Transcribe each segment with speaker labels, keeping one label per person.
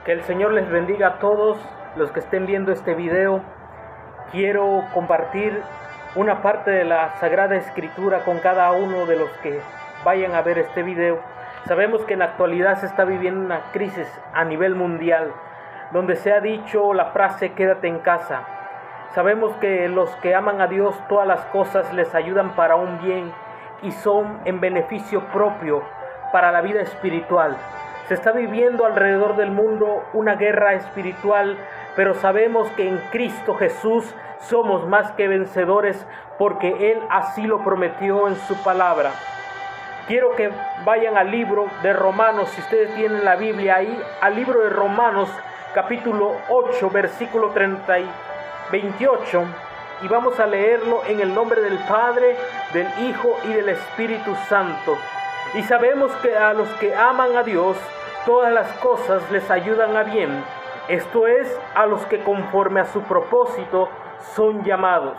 Speaker 1: Que el Señor les bendiga a todos los que estén viendo este video. Quiero compartir una parte de la Sagrada Escritura con cada uno de los que vayan a ver este video. Sabemos que en la actualidad se está viviendo una crisis a nivel mundial, donde se ha dicho la frase quédate en casa. Sabemos que los que aman a Dios, todas las cosas les ayudan para un bien y son en beneficio propio para la vida espiritual. Se está viviendo alrededor del mundo una guerra espiritual, pero sabemos que en Cristo Jesús somos más que vencedores porque Él así lo prometió en su palabra. Quiero que vayan al libro de Romanos, si ustedes tienen la Biblia ahí, al libro de Romanos capítulo 8, versículo 28, y vamos a leerlo en el nombre del Padre, del Hijo y del Espíritu Santo. Y sabemos que a los que aman a Dios, todas las cosas les ayudan a bien, esto es, a los que conforme a su propósito son llamados.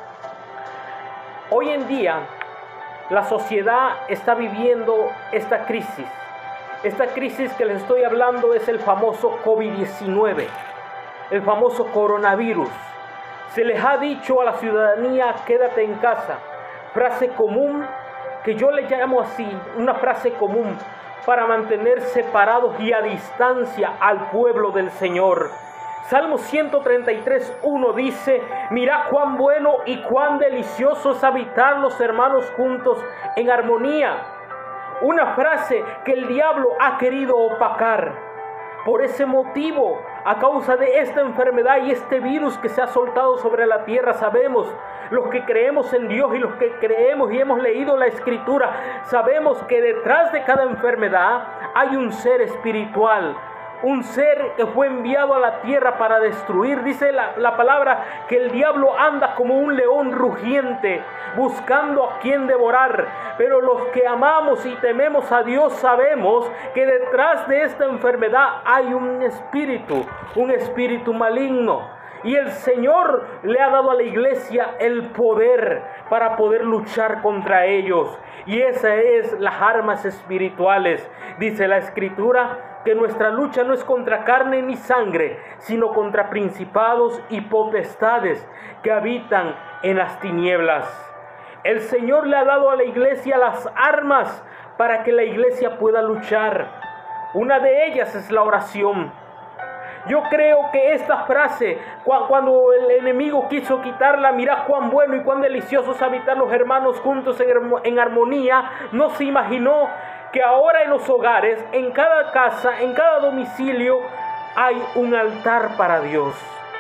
Speaker 1: Hoy en día, la sociedad está viviendo esta crisis. Esta crisis que les estoy hablando es el famoso COVID-19, el famoso coronavirus. Se les ha dicho a la ciudadanía, quédate en casa. Frase común, que yo le llamo así, una frase común para mantener separados y a distancia al pueblo del Señor. Salmo 133:1 dice, mirad cuán bueno y cuán delicioso es habitar los hermanos juntos en armonía. Una frase que el diablo ha querido opacar. Por ese motivo, a causa de esta enfermedad y este virus que se ha soltado sobre la tierra, sabemos, los que creemos en Dios y los que creemos y hemos leído la Escritura, sabemos que detrás de cada enfermedad hay un ser espiritual, un ser que fue enviado a la tierra para destruir. Dice la palabra que el diablo anda como un león rugiente, buscando a quien devorar. Pero los que amamos y tememos a Dios sabemos que detrás de esta enfermedad hay un espíritu maligno. Y el Señor le ha dado a la iglesia el poder para poder luchar contra ellos. Y esas es las armas espirituales. Dice la Escritura que nuestra lucha no es contra carne ni sangre, sino contra principados y potestades que habitan en las tinieblas. El Señor le ha dado a la iglesia las armas para que la iglesia pueda luchar. Una de ellas es la oración. Yo creo que esta frase, cuando el enemigo quiso quitarla, mirad cuán bueno y cuán delicioso es habitar los hermanos juntos en armonía, no se imaginó que ahora en los hogares, en cada casa, en cada domicilio, hay un altar para Dios.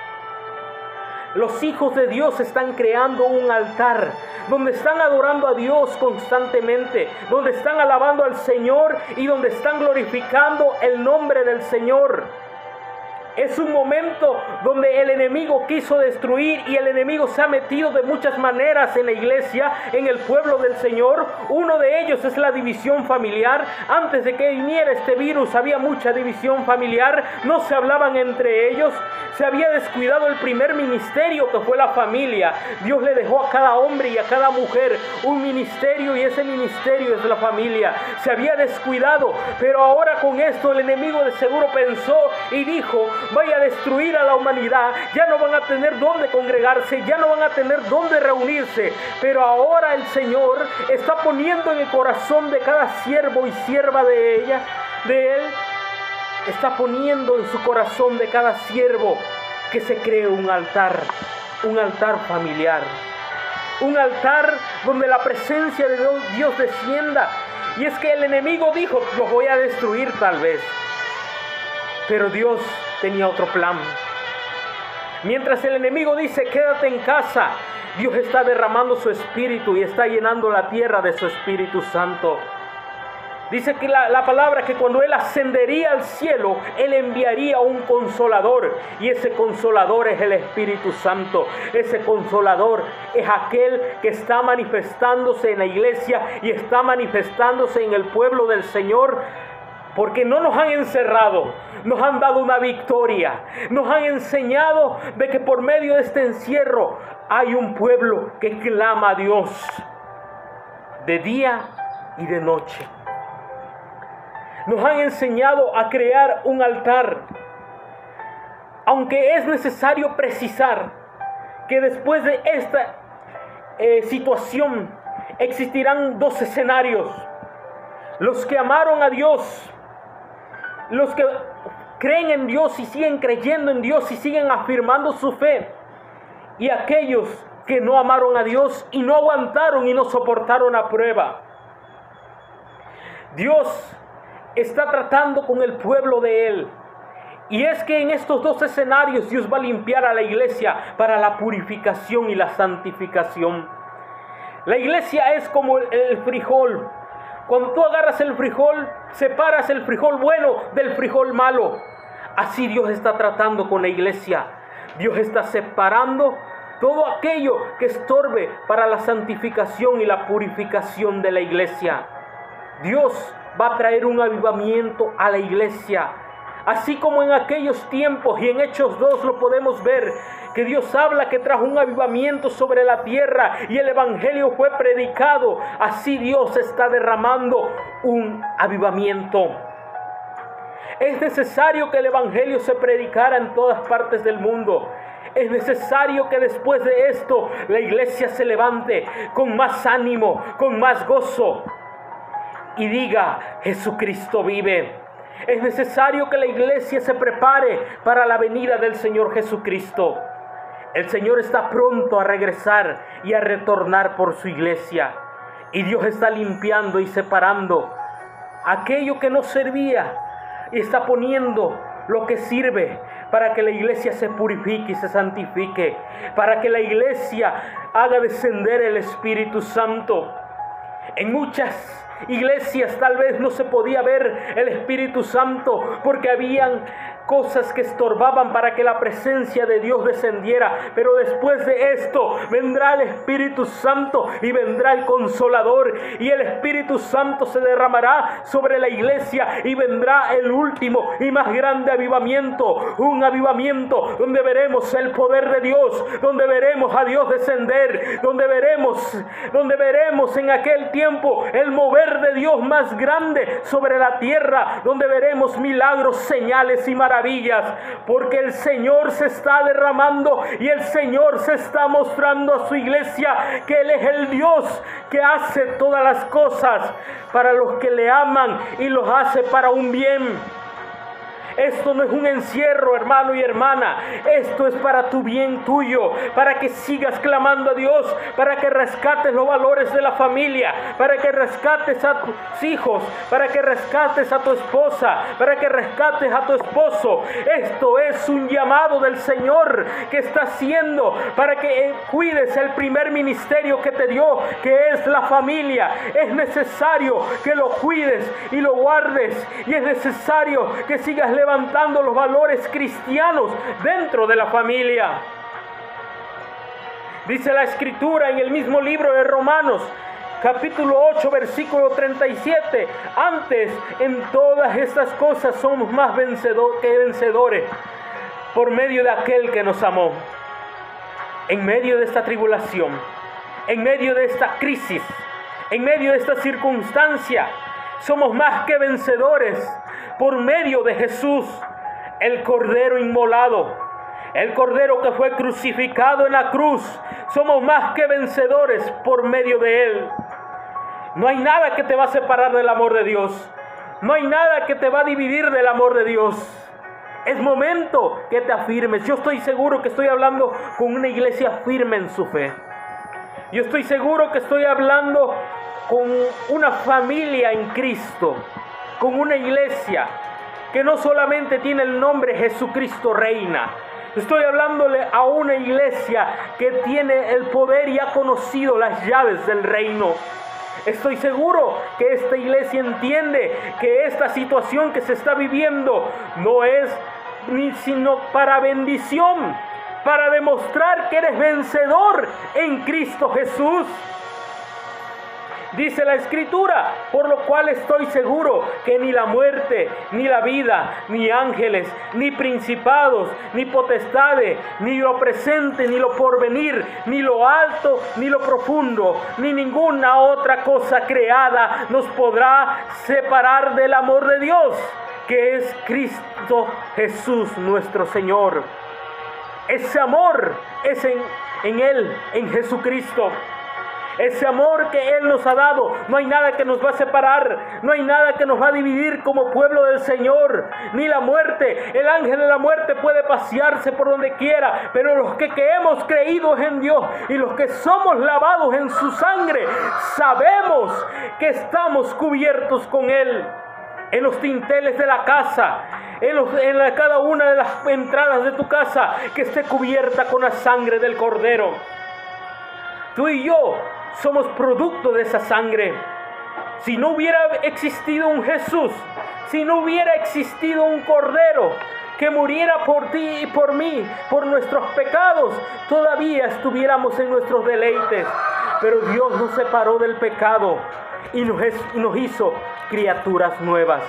Speaker 1: Los hijos de Dios están creando un altar donde están adorando a Dios constantemente, donde están alabando al Señor y donde están glorificando el nombre del Señor. Es un momento donde el enemigo quiso destruir y el enemigo se ha metido de muchas maneras en la iglesia, en el pueblo del Señor. Uno de ellos es la división familiar. Antes de que viniera este virus había mucha división familiar, no se hablaban entre ellos. Se había descuidado el primer ministerio que fue la familia. Dios le dejó a cada hombre y a cada mujer un ministerio y ese ministerio es la familia. Se había descuidado, pero ahora con esto el enemigo de seguro pensó y dijo, vaya a destruir a la humanidad, ya no van a tener dónde congregarse, ya no van a tener dónde reunirse, pero ahora el Señor está poniendo en el corazón de cada siervo y sierva de Él, está poniendo en su corazón de cada siervo que se cree un altar familiar, un altar donde la presencia de Dios descienda. Y es que el enemigo dijo, los voy a destruir tal vez, pero Dios tenía otro plan. Mientras el enemigo dice quédate en casa, Dios está derramando su espíritu y está llenando la tierra de su Espíritu Santo. Dice que la palabra que cuando Él ascendería al cielo, Él enviaría un consolador. Y ese consolador es el Espíritu Santo. Ese consolador es aquel que está manifestándose en la iglesia y está manifestándose en el pueblo del Señor. Porque no nos han encerrado, nos han dado una victoria. Nos han enseñado de que por medio de este encierro hay un pueblo que clama a Dios de día y de noche. Nos han enseñado a crear un altar. aunque es necesario precisar que después de esta situación existirán dos escenarios: los que amaron a Dios, los que creen en Dios y siguen creyendo en Dios y siguen afirmando su fe, y aquellos que no amaron a Dios y no aguantaron y no soportaron la prueba. Dios está tratando con el pueblo de Él. Y es que en estos dos escenarios Dios va a limpiar a la iglesia para la purificación y la santificación. La iglesia es como el frijol. Cuando tú agarras el frijol, separas el frijol bueno del frijol malo. Así Dios está tratando con la iglesia. Dios está separando todo aquello que estorbe para la santificación y la purificación de la iglesia. Dios va a traer un avivamiento a la iglesia. Así como en aquellos tiempos y en Hechos 2 lo podemos ver, que Dios habla que trajo un avivamiento sobre la tierra y el evangelio fue predicado. Así Dios está derramando un avivamiento. Es necesario que el evangelio se predicara en todas partes del mundo. Es necesario que después de esto la iglesia se levante con más ánimo, con más gozo y diga: Jesucristo vive. Es necesario que la iglesia se prepare para la venida del Señor Jesucristo. El Señor está pronto a regresar y a retornar por su iglesia. Y Dios está limpiando y separando aquello que no servía y está poniendo lo que sirve para que la iglesia se purifique y se santifique, para que la iglesia haga descender el Espíritu Santo. En muchas iglesias tal vez no se podía ver el Espíritu Santo porque habían cosas que estorbaban para que la presencia de Dios descendiera. Pero después de esto vendrá el Espíritu Santo y vendrá el Consolador, y el Espíritu Santo se derramará sobre la iglesia y vendrá el último y más grande avivamiento, un avivamiento donde veremos el poder de Dios, donde veremos a Dios descender, donde veremos en aquel tiempo el mover de Dios más grande sobre la tierra, donde veremos milagros, señales y maravillas, porque el Señor se está derramando y el Señor se está mostrando a su iglesia que Él es el Dios que hace todas las cosas para los que le aman y los hace para un bien. Esto no es un encierro, hermano y hermana. Esto es para tu bien tuyo, para que sigas clamando a Dios, para que rescates los valores de la familia, para que rescates a tus hijos, para que rescates a tu esposa, para que rescates a tu esposo. Esto es un llamado del Señor que está haciendo para que cuides el primer ministerio que te dio, que es la familia. Es necesario que lo cuides y lo guardes, y es necesario que sigas levantando los valores cristianos dentro de la familia. Dice la Escritura en el mismo libro de Romanos, capítulo 8, versículo 37: antes en todas estas cosas somos más que vencedores por medio de aquel que nos amó. En medio de esta tribulación, en medio de esta crisis, en medio de esta circunstancia, somos más que vencedores por medio de Jesús, el Cordero inmolado, el Cordero que fue crucificado en la cruz. Somos más que vencedores por medio de Él. No hay nada que te va a separar del amor de Dios. No hay nada que te va a dividir del amor de Dios. Es momento que te afirmes. Yo estoy seguro que estoy hablando con una iglesia firme en su fe. Yo estoy seguro que estoy hablando con una familia en Cristo, con una iglesia que no solamente tiene el nombre Jesucristo Reina. Estoy hablándole a una iglesia que tiene el poder y ha conocido las llaves del reino. Estoy seguro que esta iglesia entiende que esta situación que se está viviendo no es sino para bendición, para demostrar que eres vencedor en Cristo Jesús. Dice la Escritura: por lo cual estoy seguro que ni la muerte, ni la vida, ni ángeles, ni principados, ni potestades, ni lo presente, ni lo porvenir, ni lo alto, ni lo profundo, ni ninguna otra cosa creada nos podrá separar del amor de Dios, que es Cristo Jesús nuestro Señor. Ese amor es en Él, en Jesucristo. Ese amor que Él nos ha dado, no hay nada que nos va a separar, no hay nada que nos va a dividir como pueblo del Señor, ni la muerte. El ángel de la muerte puede pasearse por donde quiera, pero los que hemos creído en Dios y los que somos lavados en su sangre, sabemos que estamos cubiertos con Él. En los dinteles de la casa, cada una de las entradas de tu casa, que esté cubierta con la sangre del Cordero. Tú y yo somos producto de esa sangre. Si no hubiera existido un Jesús, si no hubiera existido un Cordero que muriera por ti y por mí, por nuestros pecados, todavía estuviéramos en nuestros deleites. Pero Dios nos separó del pecado y nos hizo criaturas nuevas.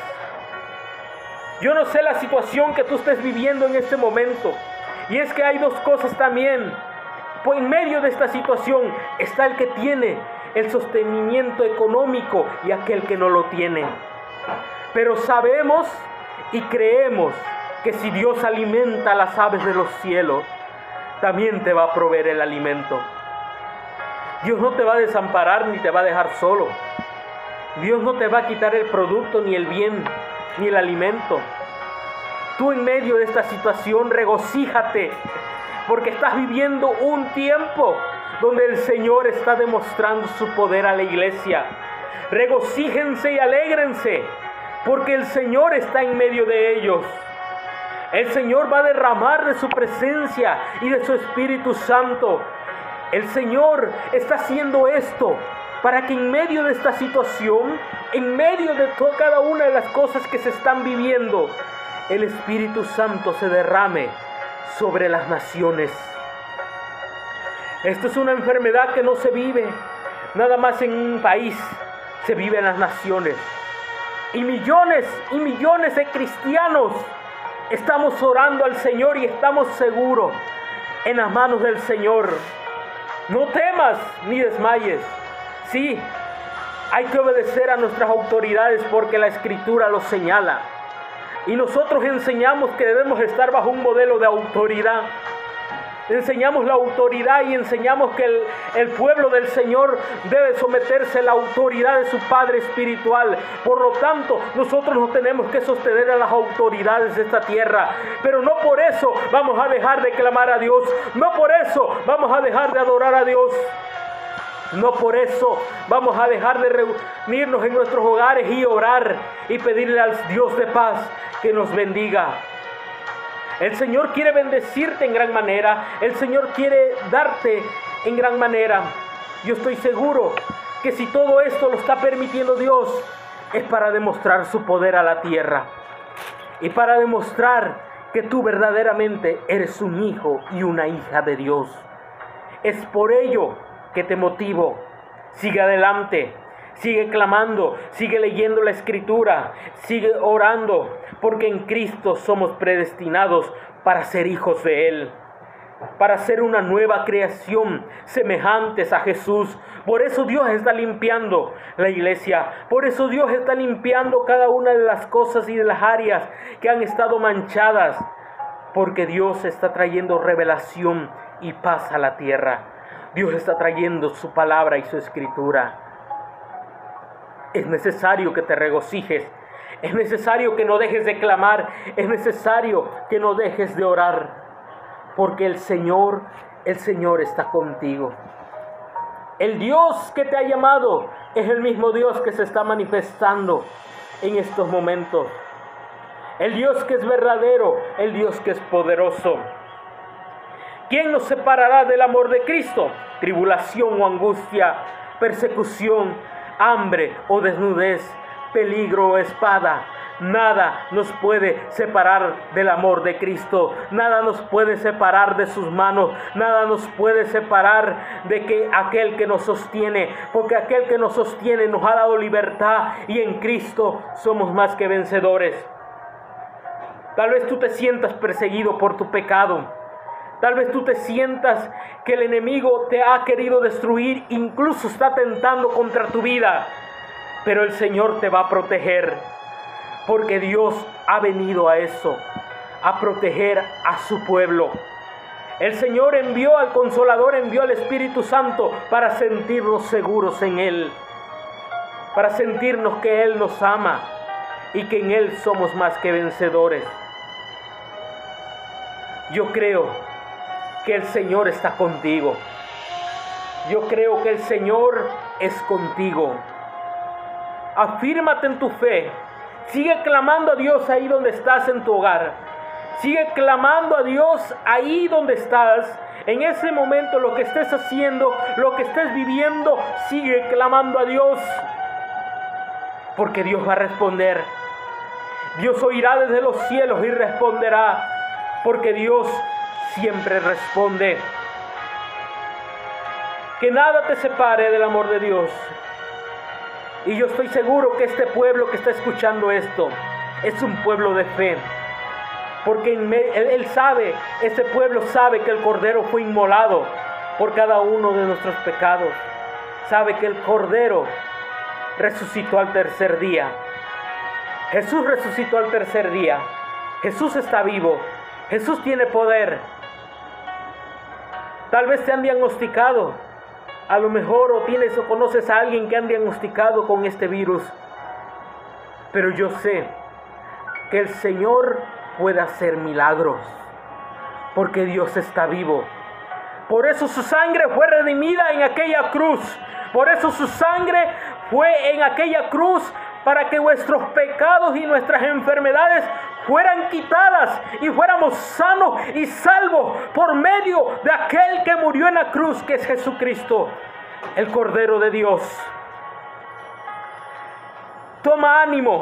Speaker 1: Yo no sé la situación que tú estés viviendo en este momento, y es que hay dos cosas también. Pues en medio de esta situación está el que tiene el sostenimiento económico y aquel que no lo tiene. Pero sabemos y creemos que si Dios alimenta a las aves de los cielos, también te va a proveer el alimento. Dios no te va a desamparar ni te va a dejar solo. Dios no te va a quitar el producto, ni el bien, ni el alimento. Tú en medio de esta situación regocíjate, porque estás viviendo un tiempo donde el Señor está demostrando su poder a la iglesia. Regocíjense y alégrense, porque el Señor está en medio de ellos. El Señor va a derramar de su presencia y de su Espíritu Santo. El Señor está haciendo esto para que en medio de esta situación, en medio de cada una de las cosas que se están viviendo, el Espíritu Santo se derrame sobre las naciones. Esto es una enfermedad que no se vive nada más en un país, se vive en las naciones. Y millones de cristianos estamos orando al Señor y estamos seguros en las manos del Señor. No temas ni desmayes. Sí, hay que obedecer a nuestras autoridades porque la Escritura lo señala. Y nosotros enseñamos que debemos estar bajo un modelo de autoridad. Enseñamos la autoridad y enseñamos que el pueblo del Señor debe someterse a la autoridad de su Padre espiritual. Por lo tanto, nosotros nos tenemos que sostener a las autoridades de esta tierra. Pero no por eso vamos a dejar de clamar a Dios. No por eso vamos a dejar de adorar a Dios. No por eso vamos a dejar de reunirnos en nuestros hogares y orar y pedirle al Dios de paz que nos bendiga. El Señor quiere bendecirte en gran manera. El Señor quiere darte en gran manera. Yo estoy seguro que si todo esto lo está permitiendo Dios, es para demostrar su poder a la tierra. Y para demostrar que tú verdaderamente eres un hijo y una hija de Dios. Es por ello que te motivo. Sigue adelante. Sigue clamando, sigue leyendo la Escritura, sigue orando, porque en Cristo somos predestinados para ser hijos de Él, para ser una nueva creación, semejantes a Jesús. Por eso Dios está limpiando la iglesia, por eso Dios está limpiando cada una de las cosas y de las áreas que han estado manchadas, porque Dios está trayendo revelación y paz a la tierra. Dios está trayendo su palabra y su Escritura. Es necesario que te regocijes, es necesario que no dejes de clamar, es necesario que no dejes de orar, porque el Señor está contigo. El Dios que te ha llamado es el mismo Dios que se está manifestando en estos momentos. El Dios que es verdadero, el Dios que es poderoso. ¿Quién nos separará del amor de Cristo? Tribulación o angustia, persecución, hambre o desnudez, peligro o espada. Nada nos puede separar del amor de Cristo. Nada nos puede separar de sus manos. Nada nos puede separar de que aquel que nos sostiene. Porque aquel que nos sostiene nos ha dado libertad. Y en Cristo somos más que vencedores. Tal vez tú te sientas perseguido por tu pecado. Tal vez tú te sientas que el enemigo te ha querido destruir, incluso está tentando contra tu vida. Pero el Señor te va a proteger. porque Dios ha venido a eso, a proteger a su pueblo. El Señor envió al Consolador, envió al Espíritu Santo para sentirnos seguros en Él, para sentirnos que Él nos ama y que en Él somos más que vencedores. Yo creo que el Señor está contigo. Yo creo que el Señor es contigo. Afírmate en tu fe. Sigue clamando a Dios ahí donde estás en tu hogar. Sigue clamando a Dios ahí donde estás. En ese momento, lo que estés haciendo, lo que estés viviendo, sigue clamando a Dios. Porque Dios va a responder. Dios oirá desde los cielos y responderá. Porque Dios siempre responde. Que nada te separe del amor de Dios. Y yo estoy seguro que este pueblo que está escuchando esto es un pueblo de fe. Porque Él sabe, este pueblo sabe que el Cordero fue inmolado por cada uno de nuestros pecados. Sabe que el Cordero resucitó al tercer día. Jesús resucitó al tercer día. Jesús está vivo. Jesús tiene poder. Tal vez te han diagnosticado. A lo mejor o tienes o conoces a alguien que han diagnosticado con este virus. Pero yo sé que el Señor puede hacer milagros. Porque Dios está vivo. Por eso su sangre fue redimida en aquella cruz. Por eso su sangre fue en aquella cruz, para que vuestros pecados y nuestras enfermedades fueran quitadas y fuéramos sanos y salvos por medio de aquel que murió en la cruz, que es Jesucristo, el Cordero de Dios. Toma ánimo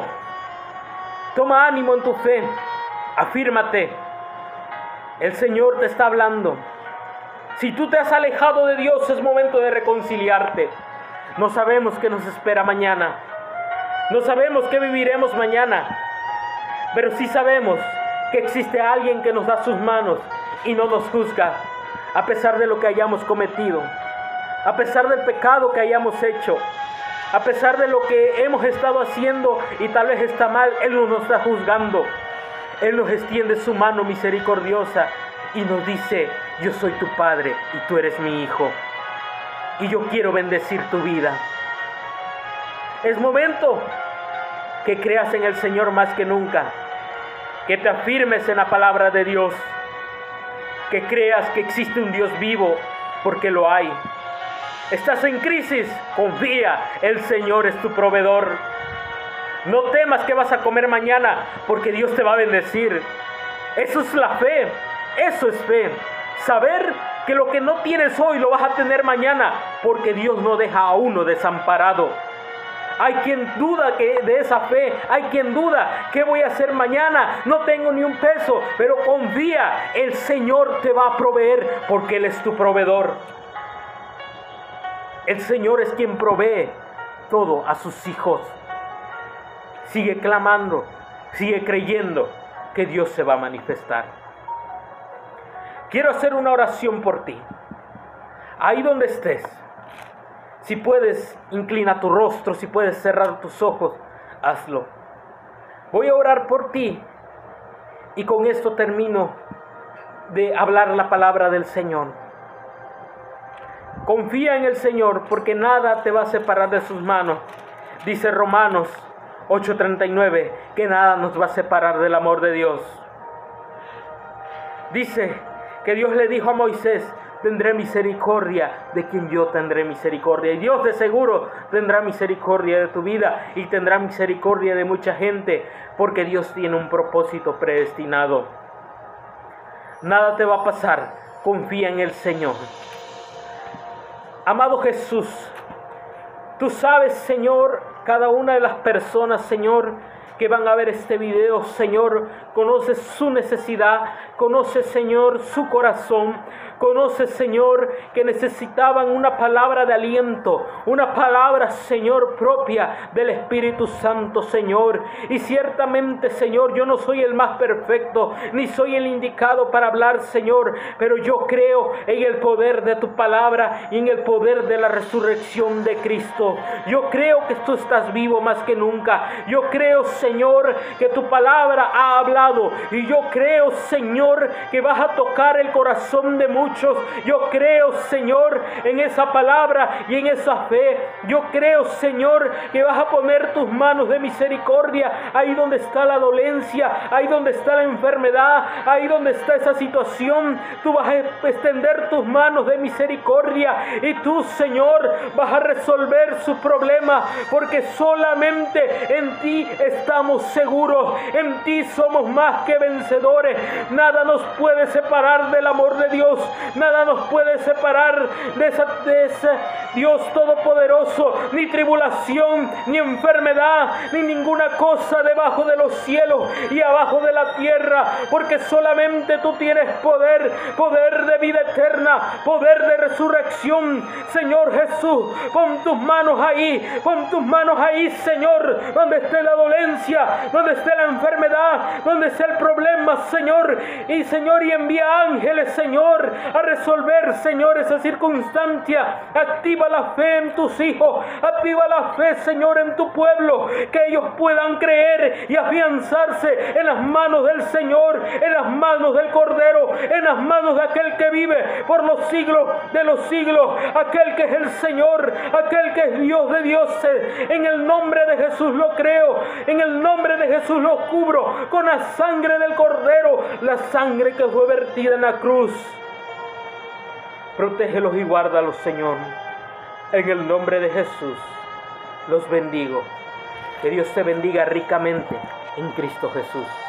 Speaker 1: en tu fe, afírmate. El Señor te está hablando. Si tú te has alejado de Dios, es momento de reconciliarte. No sabemos qué nos espera mañana. No sabemos qué viviremos mañana. Pero sí sabemos que existe alguien que nos da sus manos y no nos juzga, a pesar de lo que hayamos cometido, a pesar del pecado que hayamos hecho, a pesar de lo que hemos estado haciendo y tal vez está mal. Él no nos está juzgando. Él nos extiende su mano misericordiosa y nos dice: yo soy tu Padre y tú eres mi Hijo, y yo quiero bendecir tu vida. Es momento que creas en el Señor más que nunca, que te afirmes en la palabra de Dios, que creas que existe un Dios vivo, porque lo hay. Estás en crisis, confía, el Señor es tu proveedor. No temas que vas a comer mañana, porque Dios te va a bendecir. Eso es la fe, eso es fe. Saber que lo que no tienes hoy lo vas a tener mañana, porque Dios no deja a uno desamparado. Hay quien duda de esa fe, hay quien duda, ¿qué voy a hacer mañana? No tengo ni un peso, pero confía, el Señor te va a proveer, porque Él es tu proveedor. El Señor es quien provee todo a sus hijos. Sigue clamando, sigue creyendo que Dios se va a manifestar. Quiero hacer una oración por ti. Ahí donde estés, si puedes, inclina tu rostro, si puedes cerrar tus ojos, hazlo. Voy a orar por ti y con esto termino de hablar la palabra del Señor. Confía en el Señor, porque nada te va a separar de sus manos. Dice Romanos 8:39, que nada nos va a separar del amor de Dios. Dice que Dios le dijo a Moisés: tendré misericordia de quien yo tendré misericordia. Y Dios de seguro tendrá misericordia de tu vida y tendrá misericordia de mucha gente, porque Dios tiene un propósito predestinado. Nada te va a pasar, confía en el Señor. Amado Jesús, tú sabes, Señor, cada una de las personas, Señor, que van a ver este video, Señor, conoces su necesidad, conoces, Señor, su corazón, conoces, Señor, que necesitaban una palabra de aliento, una palabra, Señor, propia del Espíritu Santo, Señor. Y ciertamente, Señor, yo no soy el más perfecto, ni soy el indicado para hablar, Señor, pero yo creo en el poder de tu palabra y en el poder de la resurrección de Cristo. Yo creo que tú estás vivo más que nunca. Yo creo, Señor, Señor, que tu palabra ha hablado. Y yo creo, Señor, que vas a tocar el corazón de muchos. Yo creo, Señor, en esa palabra y en esa fe. Yo creo, Señor, que vas a poner tus manos de misericordia ahí donde está la dolencia, ahí donde está la enfermedad, ahí donde está esa situación. Tú vas a extender tus manos de misericordia y tú, Señor, vas a resolver sus problemas, porque solamente en ti estamos seguros. En ti somos más que vencedores. Nada nos puede separar del amor de Dios. Nada nos puede separar de ese Dios todopoderoso. Ni tribulación, ni enfermedad, ni ninguna cosa debajo de los cielos y abajo de la tierra, porque solamente tú tienes poder, poder de vida eterna, poder de resurrección. Señor Jesús, pon tus manos ahí, Señor, donde esté la dolencia, donde esté la enfermedad, donde esté el problema, Señor, y envía ángeles, Señor, a resolver, Señor, esa circunstancia. Activa la fe en tus hijos, activa la fe, Señor, en tu pueblo, que ellos puedan creer y afianzarse en las manos del Señor, en las manos del Cordero, en las manos de aquel que vive por los siglos de los siglos, aquel que es el Señor, aquel que es Dios de dioses. En el nombre de Jesús lo creo, en el nombre de Jesús lo cubro con la sangre del Cordero, la sangre que fue vertida en la cruz. Protégelos y guárdalos, Señor. En el nombre de Jesús los bendigo. Que Dios te bendiga ricamente en Cristo Jesús.